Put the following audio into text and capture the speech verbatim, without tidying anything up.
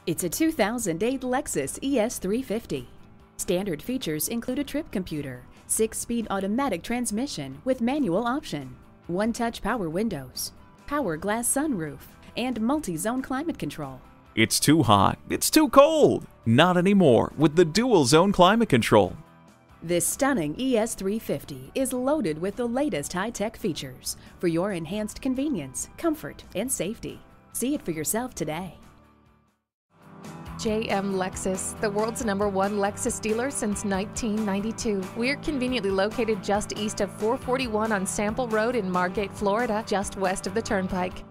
It's a two thousand eight Lexus E S three fifty. Standard features include a trip computer, six-speed automatic transmission with manual option, one-touch power windows, power glass sunroof, and multi-zone climate control. It's too hot, it's too cold. Not anymore with the dual zone climate control. This stunning E S three fifty is loaded with the latest high-tech features for your enhanced convenience, comfort, and safety. See it for yourself today. J M Lexus, the world's number one Lexus dealer since nineteen ninety-two. We're conveniently located just east of four forty-one on Sample Road in Margate, Florida, just west of the Turnpike.